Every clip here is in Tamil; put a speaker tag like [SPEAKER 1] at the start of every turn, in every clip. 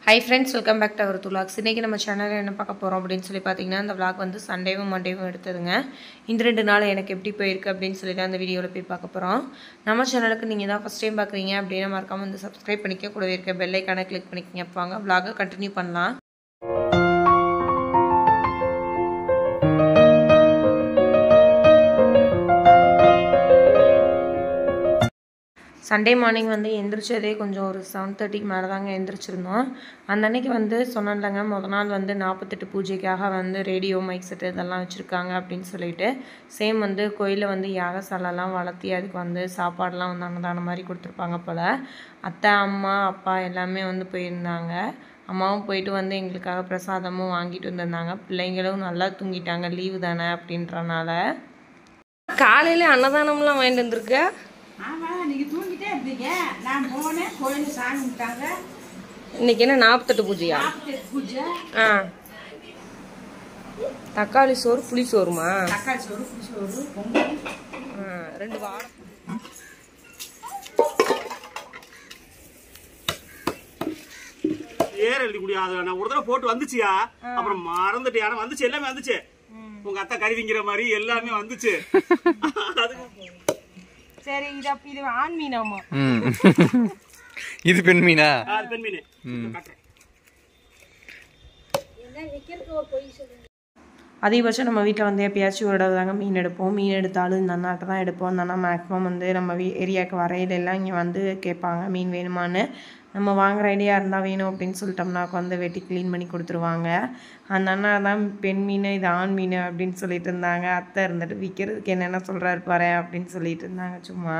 [SPEAKER 1] Hi friends, welcome back to our vlog. இன்னைக்கு நம்ம சேனல்ல என்ன பார்க்க போறோம் அப்படினு சொல்லி பாத்தீங்கன்னா இந்த vlog வந்து சண்டேவும் மண்டேவும் எடுத்ததுங்க. இந்த ரெண்டு நாள் எனக்கு எப்படி போயிருக்கு அப்படினு சொல்லி அந்த வீடியோல போய் பார்க்க போறோம். நம்ம சேனலுக்கு நீங்க தான் first time பார்க்கறீங்க அப்படினா மறக்காம வந்து subscribe பண்ணிக்க கூடவே இருக்க bell icon-ஐ click பண்ணிக்கங்க. வாங்க vlog-ஐ continue பண்ணலாம். Sunday morning வந்து எந்திரிச்சதே கொஞ்சம் ஒரு 7:30 க்கு மேல தாங்க எந்திரிச்சிருந்தோம். அந்த அன்னைக்கு வந்து சொன்னேன்லங்க முதல் நாள் வந்து 48 பூஜைக்காக வந்து ரேடியோ மைக் செட் இதெல்லாம் வச்சிருக்காங்க அப்படினு சொல்லிட்டு சேம் வந்து கோயில்ல வந்து யாகசாலைலாம் வளர்த்தி அதுக்கு வந்து சாப்பாடுலாம் வந்து அன்னதானம் மாதிரி கொடுத்திருப்பாங்க போல. அத்தை அம்மா அப்பா எல்லாமே வந்து போயிருந்தாங்க. அம்மாவும் போயிட்டு வந்து எங்களுக்காக பிரசாதமும் வாங்கிட்டு வந்தாங்க. பிள்ளைங்களும் நல்லா தூங்கிட்டாங்க லீவு தானே அப்படின்றனால. காலையில அன்னதானம்லாம் வாங்கிட்டு வந்திருக்க.
[SPEAKER 2] ஆமா நீங்க தூங்கிட்டே இருந்தீங்க. நான் போனேன் கோயில்ல சாமி கும்பிட்டாங்க.
[SPEAKER 1] இன்னைக்கு என்ன 48 பூஜையா?
[SPEAKER 2] 48 பூஜை.
[SPEAKER 1] தக்காளி சோறு புளி சோறுமா?
[SPEAKER 2] தக்காளி சோறு புளி சோறு பொங்கல்.
[SPEAKER 1] ரெண்டு வாரம்.
[SPEAKER 3] ஏற எழுதி குடியாது. நான் ஒரு தடவை போட்டு வந்துச்சியா, அப்புறம் மறந்துட்டு யாரும் வந்துச்சு, எல்லாமே வந்துச்சு. உங்க அத்தை கருவிங்கிற மாதிரி எல்லாமே வந்துச்சு.
[SPEAKER 2] சரி இது ஆண் மீனாமா?
[SPEAKER 4] இது பெண் மீனா?
[SPEAKER 3] அது பெண் மீன்.
[SPEAKER 1] அதிகபட்சம் நம்ம வீட்டில் வந்து எப்பயாச்சும் ஒரு தடவை தாங்க மீன் எடுப்போம். மீன் எடுத்தாலும் இந்த அண்ணாட்ட தான் எடுப்போம். அந்த அண்ணா மேக்ஸிமம் வந்து நம்ம ஏரியாவுக்கு வரையிலெல்லாம் இங்கே வந்து கேட்பாங்க மீன் வேணுமான்னு. நம்ம வாங்குற ஐடியா இருந்தால் வேணும் அப்படின்னு சொல்லிட்டோம்னாக்கு வந்து வெட்டி க்ளீன் பண்ணி கொடுத்துருவாங்க. அந்த அண்ணா தான் பெண் மீன் இது ஆண் மீன் அப்படின்னு சொல்லிட்டு இருந்தாங்க. அத்தை இருந்துட்டு விற்கிறதுக்கு என்னென்ன சொல்கிறாரு பாரு அப்படின்னு சொல்லிட்டு இருந்தாங்க சும்மா.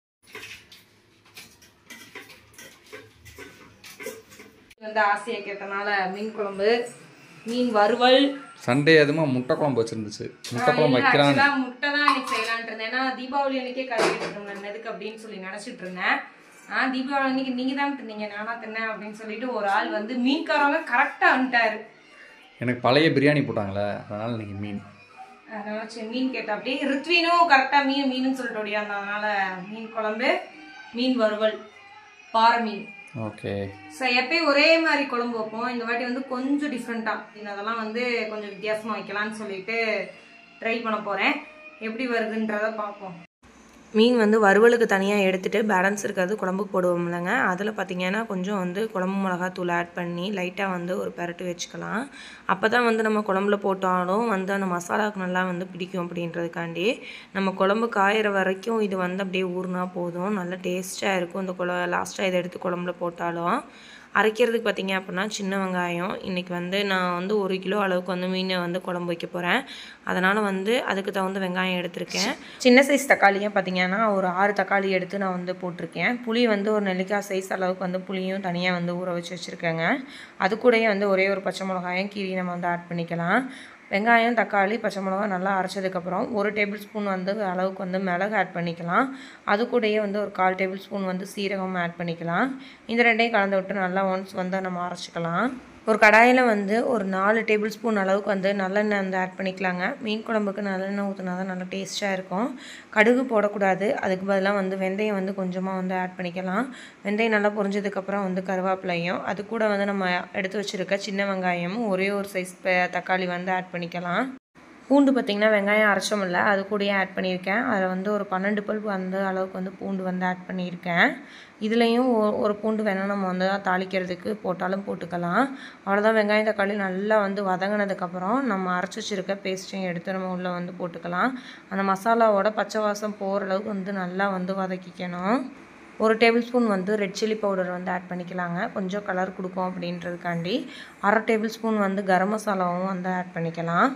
[SPEAKER 1] வந்து ஆசையை கேட்டனால மீன் குழம்பு மீன் வறுவல்.
[SPEAKER 4] சண்டே அதுமா முட்டை குழம்பு வச்சிருந்துச்சு. முட்டை குழம்பு வைக்கலாம்.
[SPEAKER 1] முட்டை தான் இன்னைக்கு செய்யலான்ட்டு இருந்தேன். ஏன்னா தீபாவளி அன்னைக்கே கழுவிட்டு இருந்தேன் எதுக்கு அப்படின்னு சொல்லி நினைச்சிட்டு இருந்தேன். தீபாவளி அன்னைக்கு நீங்க தான் தின்னீங்க நானா தின்னேன் அப்படின்னு சொல்லிட்டு ஒரு ஆள் வந்து மீன்காரவங்க கரெக்டா வந்துட்டாரு.
[SPEAKER 4] எனக்கு பழைய பிரியாணி போட்டாங்களே அதனால இன்னைக்கு மீன்.
[SPEAKER 1] அதனால சரி மீன் கேட்டா அப்படியே ரித்வினும் கரெக்டா மீன் சொல்லிட்டு ஓடியாங்க. அதனால மீன் குழம்பு மீன் வறுவல் பாறை மீன்.
[SPEAKER 4] ஓகே.
[SPEAKER 1] சார் எப்பயும் ஒரே மாதிரி குழம்பு வைப்போம். இந்த வாட்டி வந்து கொஞ்சம் டிஃப்ரெண்டா அதெல்லாம் வந்து கொஞ்சம் வித்தியாசமா வைக்கலாம்னு சொல்லிட்டு ட்ரை பண்ண போறேன். எப்படி வருதுன்றத பார்ப்போம். மீன் வந்து வறுவலுக்கு தனியாக எடுத்துகிட்டு பேலன்ஸ் இருக்கிறது குழம்புக்கு போடுவோம் இல்லைங்க. அதில் பார்த்திங்கன்னா கொஞ்சம் வந்து குழம்பு மிளகாத்தூள் ஆட் பண்ணி லைட்டாக வந்து ஒரு பெரட்டு வச்சுக்கலாம். அப்போ தான் வந்து நம்ம குழம்புல போட்டாலும் வந்து அந்த மசாலாவுக்கு நல்லா வந்து பிடிக்கும் அப்படின்றதுக்காண்டி நம்ம குழம்பு காயிற வரைக்கும் இது வந்து அப்படியே ஊறினா போதும். நல்லா டேஸ்ட்டாக இருக்கும். இந்த லாஸ்ட்டாக இதை எடுத்து குழம்புல போட்டாலும். அரைக்கிறதுக்கு பார்த்திங்க அப்படின்னா சின்ன வெங்காயம் இன்றைக்கி வந்து நான் வந்து 1 கிலோ அளவுக்கு வந்து மீனை வந்து குழம்பு வைக்க போகிறேன். அதனால் வந்து அதுக்கு தகுந்த வெங்காயம் எடுத்திருக்கேன். சின்ன சைஸ் தக்காளியாக பார்த்திங்கன்னா ஒரு 6 தக்காளி எடுத்து நான் வந்து போட்டிருக்கேன். புளி வந்து ஒரு நெல்லிக்காய் சைஸ் அளவுக்கு வந்து புளியும் தனியாக வந்து ஊற வச்சு வச்சுருக்கேங்க. அது கூடயே வந்து ஒரே ஒரு பச்சை மிளகாயும் கீரி நம்ம வந்து ஆட் பண்ணிக்கலாம். வெங்காயம் தக்காளி பச்சை மிளகா நல்லா அரைச்சதுக்கப்புறம் 1 டேபிள் ஸ்பூன் வந்து அளவுக்கு வந்து மிளகு ஆட் பண்ணிக்கலாம். அது கூடயே வந்து ஒரு 1/4 டேபிள் ஸ்பூன் வந்து சீரகம் ஆட் பண்ணிக்கலாம். இந்த ரெண்டையும் கலந்து விட்டு நல்லா ஒன்ஸ் வந்து நம்ம அரைச்சிக்கலாம். ஒரு கடாயில் வந்து ஒரு 4 டேபிள் ஸ்பூன் அளவுக்கு வந்து நல்லெண்ணெய் வந்து ஆட் பண்ணிக்கலாங்க. மீன் குழம்புக்கு நல்லெண்ணெய் ஊற்றினா தான் நல்லா டேஸ்ட்டாக இருக்கும். கடுகு போடக்கூடாது. அதுக்கு பதிலாக வந்து வெந்தயம் வந்து கொஞ்சமாக வந்து ஆட் பண்ணிக்கலாம். வெந்தயம் நல்லா பொரிஞ்சதுக்கப்புறம் வந்து கருவேப்பிலையும் அது கூட வந்து நம்ம எடுத்து வச்சுருக்க சின்ன வெங்காயமும் ஒரே ஒரு சைஸ் தக்காளி வந்து ஆட் பண்ணிக்கலாம். பூண்டு பார்த்திங்கன்னா வெங்காயம் அரைச்சோமில்ல அது கூடயே ஆட் பண்ணியிருக்கேன். அதில் வந்து ஒரு 12 பல்பு அந்த அளவுக்கு வந்து பூண்டு வந்து ஆட் பண்ணியிருக்கேன். இதுலேயும் ஒரு பூண்டு வேணால் நம்ம வந்து தாளிக்கிறதுக்கு போட்டாலும் போட்டுக்கலாம். அவ்வளோதான். வெங்காயம் தக்காளி நல்லா வந்து வதங்கினதுக்கப்புறம் நம்ம அரைச்சி வச்சுருக்க பேஸ்ட்டையும் எடுத்து நம்ம உள்ளே வந்து போட்டுக்கலாம். அந்த மசாலாவோட பச்சை வாசம் போகிற அளவுக்கு வந்து நல்லா வந்து வதக்கிக்கணும். 1 டேபிள் ஸ்பூன் வந்து ரெட் சில்லி பவுடர் வந்து ஆட் பண்ணிக்கலாங்க. கொஞ்சம் கலர் கொடுக்கும் அப்படின்றதுக்காண்டி 1/2 டேபிள் ஸ்பூன் வந்து கரம் மசாலாவும் வந்து ஆட் பண்ணிக்கலாம்.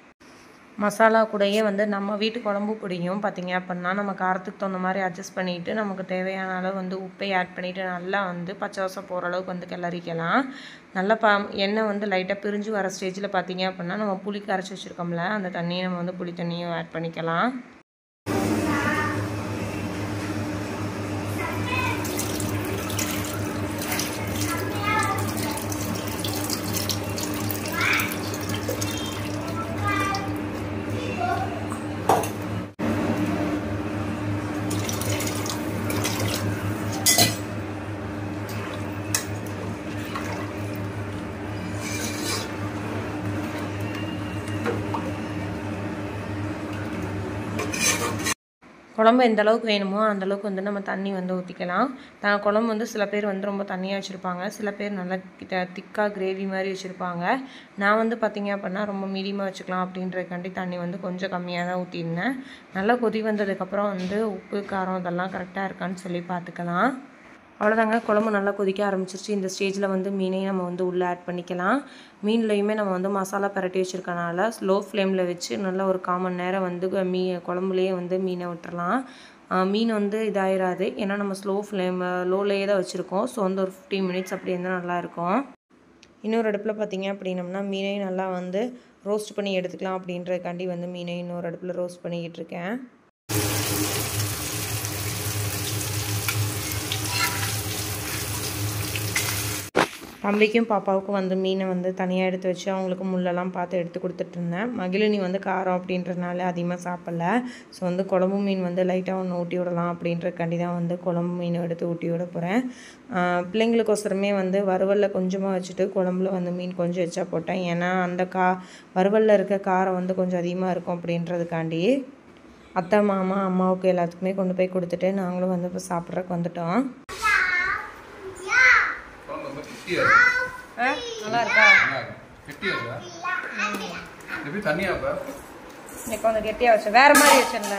[SPEAKER 1] மசாலா கூடயே வந்து நம்ம வீட்டு குழம்பு பொடியும் பார்த்திங்க அப்படின்னா நம்ம காரத்துக்கு தகுந்த மாதிரி அட்ஜஸ்ட் பண்ணிவிட்டு நமக்கு தேவையான அளவு வந்து உப்பை ஆட் பண்ணிவிட்டு நல்லா வந்து பச்சை வாசம் போகிற அளவுக்கு வந்து கிளறிக்கலாம். நல்லா எண்ணெய் வந்து லைட்டாக பிரிஞ்சு வர ஸ்டேஜில் பார்த்திங்க அப்படின்னா நம்ம புளி கரைச்சி வச்சுருக்கோம்ல அந்த தண்ணியை நம்ம வந்து புளி தண்ணியும் ஆட் பண்ணிக்கலாம். குழம்பு எந்த அளவுக்கு வேணுமோ அந்தளவுக்கு வந்து நம்ம தண்ணி வந்து ஊற்றிக்கலாம். குழம்பு வந்து சில பேர் வந்து ரொம்ப தண்ணியாக வச்சுருப்பாங்க, சில பேர் நல்லா திக்காக கிரேவி மாதிரி வச்சுருப்பாங்க. நான் வந்து பார்த்திங்க அப்படின்னா ரொம்ப மீடியமாக வச்சுக்கலாம் அப்படின்றதுக்காண்டி தண்ணி வந்து கொஞ்சம் கம்மியாக தான் ஊற்றிருந்தேன். நல்லா கொதி வந்ததுக்கப்புறம் வந்து உப்பு காரம் இதெல்லாம் கரெக்டாக இருக்கான்னு சொல்லி பார்த்துக்கலாம். அவ்வளோதாங்க, குழம்பு நல்லா கொதிக்க ஆரம்பிச்சிருச்சு. இந்த ஸ்டேஜில் வந்து மீனையும் நம்ம வந்து உள்ளே ஆட் பண்ணிக்கலாம். மீன்லையுமே நம்ம வந்து மசாலா பரட்டி வச்சுருக்கனால ஸ்லோ ஃப்ளேமில் வச்சு நல்லா ஒரு 1/4 மணி நேரம் வந்து குழம்புலேயே வந்து மீனை விட்டுறலாம். மீன் வந்து இதாயிராது, ஏன்னா நம்ம லோலேயே தான் வச்சுருக்கோம். ஸோ வந்து ஒரு 15 மினிட்ஸ் அப்படி இருந்தால் நல்லாயிருக்கும். இன்னொரு அடுப்பில் பார்த்திங்க அப்படின்னம்னா மீனையும் நல்லா வந்து ரோஸ்ட் பண்ணி எடுத்துக்கலாம் அப்படின்றதுக்காண்டி வந்து மீனையும் இன்னொரு அடுப்பில் ரோஸ்ட் பண்ணிக்கிட்டு இருக்கேன். தம்பிக்கும் பாப்பாவுக்கும் வந்து மீனை வந்து தனியாக எடுத்து வச்சு அவங்களுக்கு முள்ளெல்லாம் பார்த்து எடுத்து கொடுத்துட்ருந்தேன். மகிழினி வந்து காரம் அப்படின்றதுனால அதிகமாக சாப்பிடல. ஸோ வந்து குழம்பு மீன் வந்து லைட்டாக ஒன்று ஊட்டி விடலாம் அப்படின்றக்காண்டி தான் வந்து குழம்பு மீன் எடுத்து ஊட்டி விட போகிறேன். பிள்ளைங்களுக்கோசரமே வந்து வறுவலில் கொஞ்சமாக வச்சுட்டு குழம்புல வந்து மீன் கொஞ்சம் எச்சா போட்டேன். ஏன்னா அந்த வறுவலில் இருக்க காரம் வந்து கொஞ்சம் அதிகமாக இருக்கும் அப்படின்றதுக்காண்டி. அத்தை மாமா அம்மாவுக்கு எல்லாத்துக்குமே கொண்டு போய் கொடுத்துட்டு நாங்களும் வந்து இப்போ சாப்பிட்றதுக்கு வந்துட்டோம். நல்லா இருக்கா? கொஞ்சம் கெட்டியா வச்ச வேற மாதிரி வச்சல.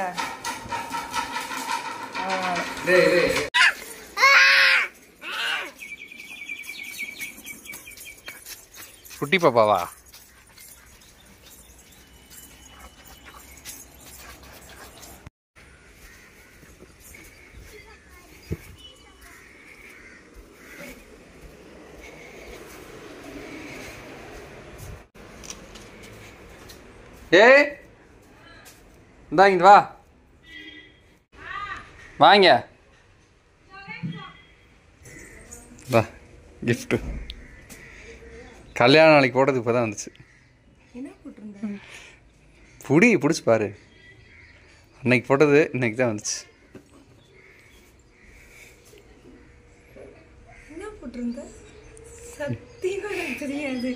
[SPEAKER 4] குட்டி பாப்பாவா? ஏய் இந்தா இங்க வா, வாங்க வா. கிஃப்ட் கல்யாண நாளைக்கு போட்டது இப்போ தான் வந்துச்சு. பிடிச்சி பாரு, அன்னைக்கு போட்டது இன்னைக்கு தான் வந்துச்சு.
[SPEAKER 1] என்ன போட்டிருந்த? சத்தியமா எனக்கு தெரியாது,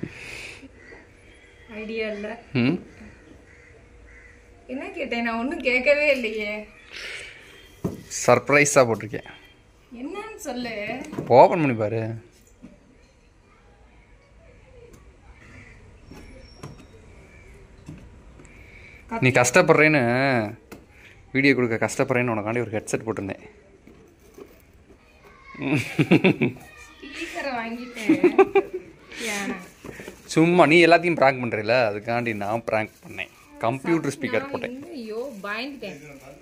[SPEAKER 1] ஐடியா இல்லை. என்ன கேட்டேன்? நான் ஒன்றும் கேட்கவே இல்லையே.
[SPEAKER 4] சர்ப்ரைஸாக போட்டிருக்கேன்.
[SPEAKER 1] என்னன்னு சொல்லு.
[SPEAKER 4] ஓப்பன் பண்ணி பாரு. நீ கஷ்டப்படுறேன்னு வீடியோ கொடுக்க கஷ்டப்படுறேன்னு உனக்காண்டி ஒரு ஹெட்செட் போட்டிருந்தேன். சும்மா நீ எல்லாத்தையும் ப்ராங்க் பண்ணுறீல, அதுக்காண்டி நான் ப்ராங்க் பண்ணேன். கம்ப்யூட்டர் ஸ்பீக்கர் போட்டேன்.
[SPEAKER 1] ஐயோ பயந்துட்டேன்.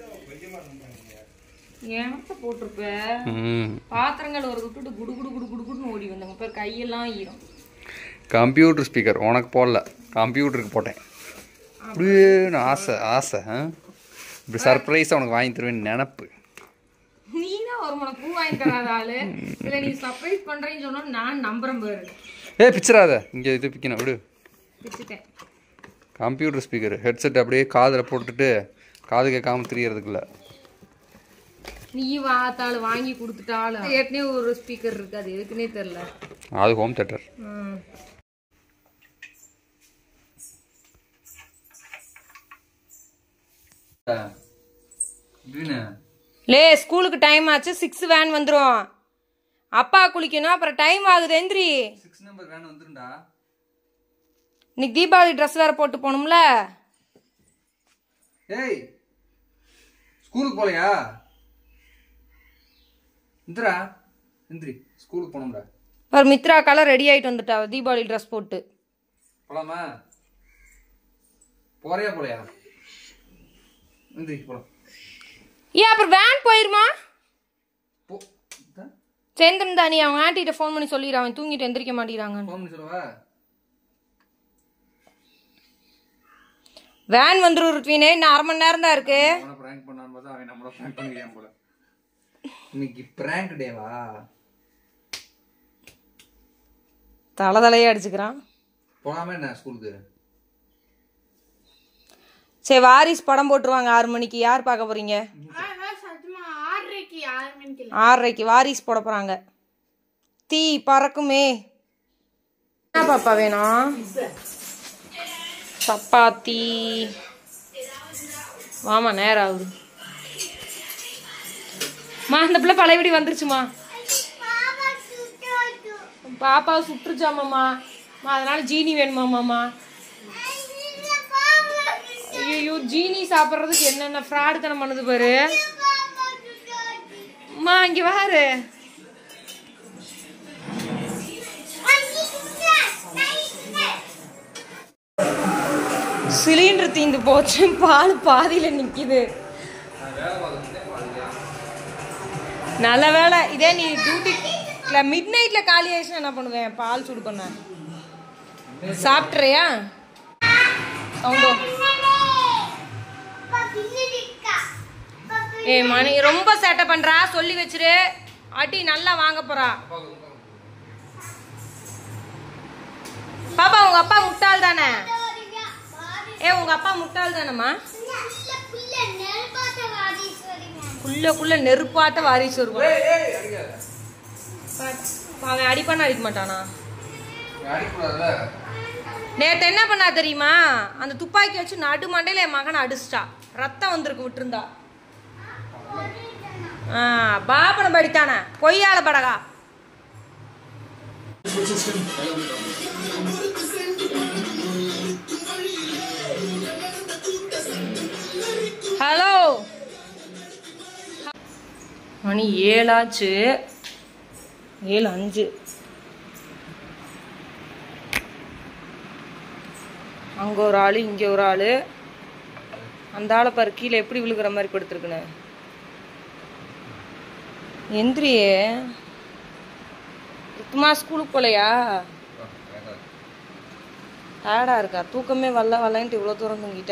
[SPEAKER 1] ஏன்ப்ப போட்டிருப்ப? பாத்திரங்கள் ஒரு விட்டுட்டு குடு குடு குடு குடுன்னு ஓடி வந்தாங்க. இப்போ கையெல்லாம் ஈரும்.
[SPEAKER 4] கம்ப்யூட்டர் ஸ்பீக்கர் உனக்கு போடல, கம்ப்யூட்டருக்கு போட்டேன். அப்படியே ஆசை ஆசை இப்படி சர்ப்ரைஸாக உனக்கு வாங்கி தருவேன்னு நினப்பு.
[SPEAKER 1] நீ தான் ஒரு முளை பூ வாங்கி தராத ஆளு. இல்லை நீ சர்ப்ரைஸ் பண்ணுறேன்னு சொன்னோம், நான் நம்புறேன் பாரு.
[SPEAKER 4] பிச்சிடாத, இங்கே இது பிக்கணும் விடு.
[SPEAKER 1] பிச்சுட்டேன்.
[SPEAKER 4] கம்ப்யூட்டர் ஸ்பீக்கர் ஹெட்செட் அப்படியே காதில் போட்டுட்டு காது கேட்காம தெரியறதுக்குள்ள
[SPEAKER 1] நீ வாத்தாள் வாங்கி கொடுத்துட்டாலும் ஏற்கனவே ஒரு ஸ்பீக்கர் இருக்கு, அது எதுக்குன்னே தெரியல.
[SPEAKER 4] அது ஹோம் தியேட்டர்.
[SPEAKER 1] லே ஸ்கூலுக்கு டைம் ஆச்சு, 6 வேன் வந்துடும். அப்பா குளிக்கணும், அப்புறம் டைம் ஆகுது. எந்திரி.
[SPEAKER 4] 6 நம்பர் வேன் வந்துருண்டா.
[SPEAKER 1] இன்னைக்கு தீபாவளி ட்ரெஸ் வேற போட்டு போகணும்ல.
[SPEAKER 4] ஏய் ஸ்கூலுக்கு போலையா? இந்திரா இந்திரி, ஸ்கூலுக்கு போகணும்டா.
[SPEAKER 1] ஒரு மித்ராக்கெல்லாம் ரெடி ஆகிட்டு வந்துட்டா தீபாவளி ட்ரெஸ் போட்டு.
[SPEAKER 4] போலாமா? போறியா போலையா? இந்திரி போலாம்.
[SPEAKER 1] ஏன் அப்புறம் வேன் போயிருமா? சேர்ந்துருந்தா நீ அவங்க ஆண்டிகிட்ட ஃபோன் பண்ணி சொல்லிடுறான், அவன் தூங்கிட்டு எந்திரிக்க மாட்டேங்கிறாங்க.
[SPEAKER 4] ஃபோன் பண்ணி சொல்லவா?
[SPEAKER 1] வேன் வந்துரும் ருத்வீனே, இன்னும் 1/2 மணி நேரம் தான் இருக்கு.
[SPEAKER 4] அவனை பிராங்க் பண்ணான்னு பார்த்தா அவன் நம்மள பிராங்க் பண்ணிக்கிறான் போல. இன்னைக்கு பிராங்க் டேவா?
[SPEAKER 1] தலையே அடிச்சுக்கிறான்.
[SPEAKER 4] போலாமா என்ன ஸ்கூலுக்கு?
[SPEAKER 1] சரி வாரிஸ் படம் போட்டுருவாங்க 6 மணிக்கு. யார் பார்க்க போறீங்க? 6:30க்கு வாரிஸ் போட போறாங்க. தீ பறக்குமே. என்ன பாப்பா வேணும்? சப்பாத்தி. வாமா நேரம் ஆகுது. மா அந்த பிள்ளை பழையபடி வந்துருச்சுமா. பாப்பாவை சுட்டுருச்சாமாம்மா. அதனால ஜீனி வேணுமாம்மாம்மா. ஐயோ ஜீனி சாப்பிட்றதுக்கு என்னென்ன ஃப்ராடு தனம் பண்ணுது பாரு. அம்மா இங்கே வாரு. சிலிண்டர் தீந்து போச்சு. பால் பாதியில் நிற்கிது. நல்ல வேலை. இதே நீ டியூட்டில மிட் நைட்ல காலி ஆயிடுச்சுன்னா என்ன பண்ணுவேன்? பால் சூடு பண்ண சாப்பிட்றியா? சவுண்டோ ஏ மணி ரொம்ப சேட்டை பண்றா. சொல்லி வச்சிரு. அடி நல்லா வாங்க போறா. பாப்பா உங்க அப்பா முட்டாள் தானே? உங்க அப்பா முட்டாள் தானம்மா? குள்ள நெருப்பாட்ட வாரிசு அவன் அடிப்பான அடிக்க மாட்டானா? நேத்து என்ன பண்ணா தெரியுமா? அந்த துப்பாக்கி வச்சு நடு மண்டையில என் மகனை அடிச்சிட்டா. ரத்தம் வந்திருக்கு விட்டுருந்தா. பாப்பன படித்தானே பொய்யால படகா. ஹலோ மணி 7 ஆச்சு. 7:05. அங்கே ஒரு ஆள் இங்கே ஒரு ஆள். அந்த ஆளை பாரு கீழே எப்படி விழுகிற மாதிரி படுத்துருக்குன்னு. எந்திரியே சுத்தமா ஸ்கூலுக்கு போலையா? டயர்டா இருக்கா? தூக்கமே வரலன்ட்டு இவ்வளோ தூரம் தூங்கிட்ட.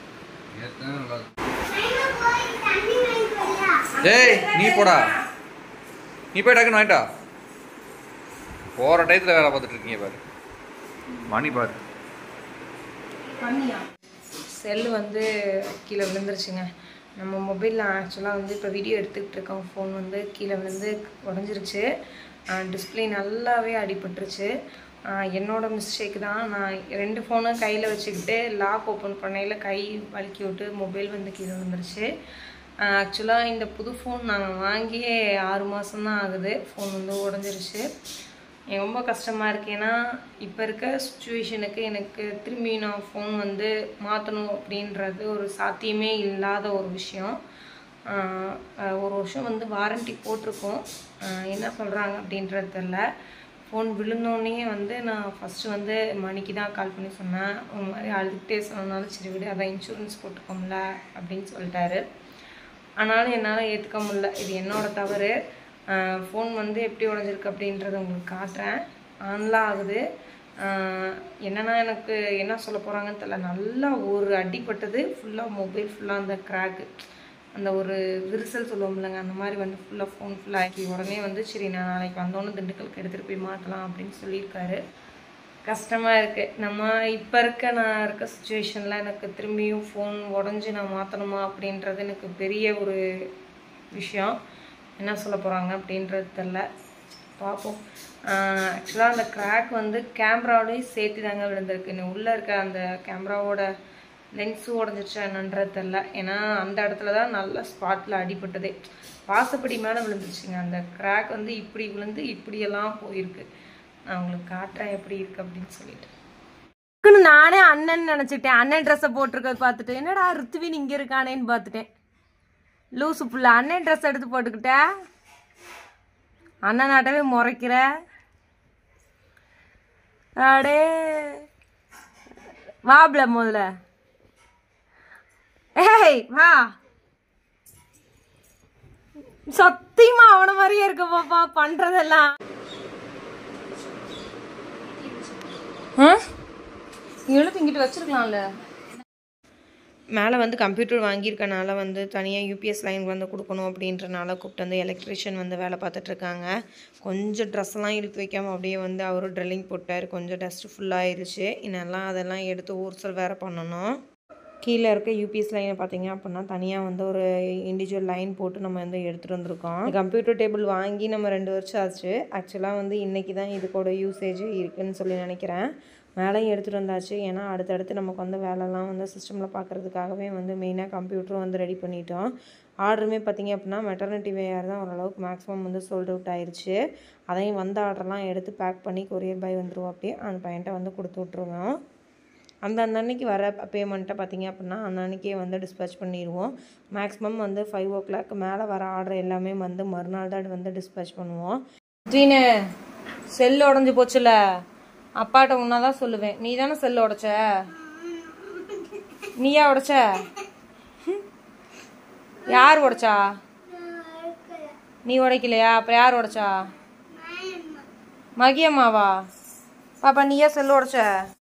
[SPEAKER 4] ஏய் நீ போடா. நீ போய் டக்குன்னு வாங்கிட்டா. போகிற டயத்தில் வேலை பார்த்துட்டு இருக்கீங்க பாரு. மணி பாரு.
[SPEAKER 1] செல்லு வந்து கீழே விழுந்துருச்சுங்க. நம்ம மொபைலில் ஆக்சுவலாக வந்து இப்போ வீடியோ எடுத்துக்கிட்டு இருக்கோம். ஃபோன் வந்து கீழே விழுந்து உடஞ்சிருச்சு. டிஸ்பிளே நல்லாவே அடிபட்டுருச்சு. என்னோட மிஸ்டேக் தான். நான் 2 ஃபோனும் கையில் வச்சுக்கிட்டு லாக் ஓப்பன் பண்ணையில் கை வலிக்கி விட்டு மொபைல் வந்து கீழே விழுந்துருச்சு. ஆக்சுவலாக இந்த புது ஃபோன் நாங்கள் வாங்கியே 6 மாதம்தான் ஆகுது. ஃபோன் வந்து உடஞ்சிருச்சு. எனக்கு ரொம்ப கஷ்டமாக இருக்குது. ஏன்னா இப்போ இருக்க சுச்சுவேஷனுக்கு எனக்கு திரும்பி நான் ஃபோன் வந்து மாற்றணும் அப்படின்றது ஒரு சாத்தியமே இல்லாத ஒரு விஷயம். 1 வருஷம் வந்து வாரண்டி போட்டிருக்கோம். என்ன சொல்கிறாங்க அப்படின்றது தெரில. ஃபோன் விழுந்தோடனே வந்து நான் ஃபஸ்ட்டு வந்து மணிக்கு தான் கால் பண்ணி சொன்னேன். ஒரு மாதிரி அழுதுகிட்டே சொன்னாலும் சரி விடு, அதான் இன்சூரன்ஸ் போட்டுக்கோம்ல அப்படின்னு சொல்லிட்டாரு. ஆனாலும் என்னால் ஏற்றுக்க முடியல. இது என்னோடய தவறு. ஃபோன் வந்து எப்படி உடஞ்சிருக்கு அப்படின்றத உங்களுக்கு காட்டுறேன். ஆன்லாம் ஆகுது. என்னென்னா எனக்கு என்ன சொல்ல போகிறாங்கன்னு தெரியல. நல்லா ஒரு அடிப்பட்டது ஃபுல்லாக மொபைல் ஃபுல்லாக அந்த கிராக்கு, அந்த ஒரு விரிசல் சொல்லுவோம்லங்க, அந்த மாதிரி வந்து ஃபுல்லாக ஃபோன் ஃபுல்லாக ஆக்கி உடனே வந்து சரி நான் நாளைக்கு வந்தோன்னு திண்டுக்கலுக்கு எடுத்துகிட்டு போய் மாற்றலாம் அப்படின்னு சொல்லியிருக்காரு. கஷ்டமாக இருக்குது. நம்ம இப்போ நான் இருக்க சுச்சுவேஷனில் எனக்கு திரும்பியும் ஃபோன் உடஞ்சி நான் மாற்றணுமா அப்படின்றது எனக்கு பெரிய ஒரு விஷயம். என்ன சொல்ல போகிறாங்க அப்படின்றது தெரில. பார்ப்போம். ஆக்சுவலாக அந்த கிராக் வந்து கேமராவோடையும் சேர்த்து தாங்க விழுந்திருக்கு. இன்னும் உள்ளே இருக்க அந்த கேமராவோட லென்ஸும் உடஞ்சிருச்சா என்னன்றது தெரில. ஏன்னா அந்த இடத்துல தான் நல்ல ஸ்பாட்டில் அடிபட்டதே. வாசப்படி மேலே விழுந்துருச்சுங்க. அந்த கிராக் வந்து இப்படி விழுந்து இப்படியெல்லாம் போயிருக்கு. நான் உங்களுக்கு காட்டுறேன் எப்படி இருக்குது அப்படின்னு சொல்லிட்டு. நானே அண்ணன் நினச்சிட்டேன். அண்ணன் ட்ரெஸ்ஸை போட்டிருக்கிறது பார்த்துட்டு என்னடா ரித்துவின் இங்கே இருக்கானேன்னு பார்த்துட்டேன். லூசு புள்ள அண்ணன் ட்ரெஸ் எடுத்து போட்டுக்கிட்ட அண்ணன் நாட்டவே முறைக்கிற. அடே வாப்ல முதல்ல. ஏய் வா. சத்தியமா அவன மாதிரியே இருக்க பாப்பா பண்றதெல்லாம். இவ்வளவு இங்கிட்டு வச்சிருக்கலாம்ல. மேலே வந்து கம்ப்யூட்டர் வாங்கியிருக்கனால வந்து தனியாக யூபிஎஸ் லைன் வந்து கொடுக்கணும் அப்படின்றனால கூப்பிட்டு வந்து எலக்ட்ரிஷியன் வந்து வேலை பார்த்துட்ருக்காங்க. கொஞ்சம் ட்ரெஸ்ஸெல்லாம் இழுத்து வைக்காமல் அப்படியே வந்து அவரும் ட்ரில்லிங் போட்டார். கொஞ்சம் டஸ்ட்டு ஃபுல்லாகிருச்சு. இன்னெல்லாம் அதெல்லாம் எடுத்து ஊர்சல் வேறு பண்ணணும். கீழே இருக்க யூபிஎஸ் லைனை பார்த்தீங்க அப்படின்னா தனியாக வந்து ஒரு இண்டிவிஜுவல் லைன் போட்டு நம்ம வந்து எடுத்துகிட்டு வந்திருக்கோம். கம்ப்யூட்டர் டேபிள் வாங்கி நம்ம 2 வருஷம் ஆச்சு. ஆக்சுவலாக வந்து இன்றைக்கி தான் இதுக்கோட யூசேஜ் இருக்குதுன்னு சொல்லி நினைக்கிறேன். மேலேயும் எடுத்துகிட்டு வந்தாச்சு. ஏன்னா அடுத்தடுத்து நமக்கு வந்து வேலைலாம் வந்து சிஸ்டமில் பார்க்குறதுக்காகவே வந்து மெயினாக கம்ப்யூட்டரும் வந்து ரெடி பண்ணிட்டோம். ஆர்டருமே பார்த்திங்க அப்படின்னா மெட்டர்னிட்டி வேர் தான் ஓரளவுக்கு மேக்ஸிமம் வந்து சோல்ட் அவுட் ஆயிடுச்சு. அதையும் வந்த ஆர்டர்லாம் எடுத்து பேக் பண்ணி கொரியர் பாய் வந்துடுவோம். அப்படியே அந்த பையன்ட்ட வந்து கொடுத்து விட்ருவோம். அந்த அன்னைக்கு வர பேமெண்ட்டை பார்த்திங்க அப்படின்னா அன்னைக்கே வந்து டிஸ்பேச் பண்ணிடுவோம். மேக்ஸிமம் வந்து 5 o'clock மேலே வர ஆர்டர் எல்லாமே வந்து மறுநாள் தான் வந்து டிஸ்பேச் பண்ணுவோம். ஜீனு செல்லு உடஞ்சி போச்சுல, அப்பாட்ட உன்னா தான் சொல்லுவேன். நீ தானே செல்லு உடைச்ச? நீயா உடைச்ச? யார் உடைச்சா? நீ உடைக்கலையா? அப்புறம் யார் உடைச்சா? மகியம்மாவா? பாப்பா நீயா செல்லு உடைச்ச?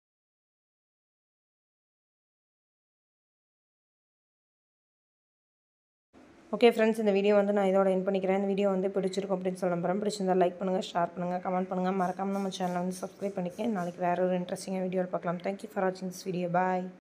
[SPEAKER 1] ஓகே ஃப்ரெண்ட்ஸ், இந்த வீடியோ வந்து நான் இதோட எண்ட் பண்ணிக்கிறேன். இந்த வீடியோ வந்து பிடிச்சிருக்கும் அப்படின்னு சொல்ல போகிறேன். பிடிச்சிருந்தா லைக் பண்ணுங்கள், ஷேர் பண்ணுங்கள், கமெண்ட் பண்ணுங்கள். மறக்காமல் நம்ம சேனலை வந்து சப்ஸ்கிரைப் பண்ணிக்கேன். நாளைக்கு வேறு ஒரு இன்ட்ரெஸ்டிங்காக வீடியோவில் பார்க்கலாம். தேங்க்யூ ஃபார் வாட்சிங் திஸ் வீடியோ. பாய்.